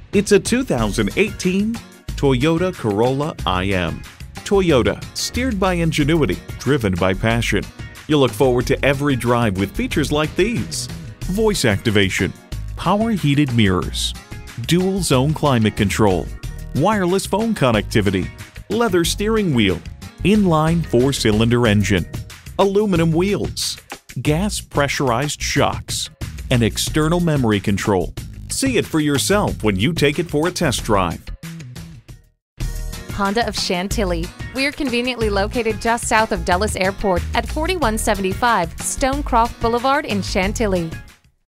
It's a 2018 Toyota Corolla IM. Toyota, steered by ingenuity, driven by passion. You'll look forward to every drive with features like these: voice activation, power heated mirrors, dual zone climate control, wireless phone connectivity, leather steering wheel, inline 4-cylinder engine, aluminum wheels, gas pressurized shocks, and external memory control. See it for yourself when you take it for a test drive. Honda of Chantilly. We're conveniently located just south of Dulles Airport at 4175 Stonecroft Boulevard in Chantilly.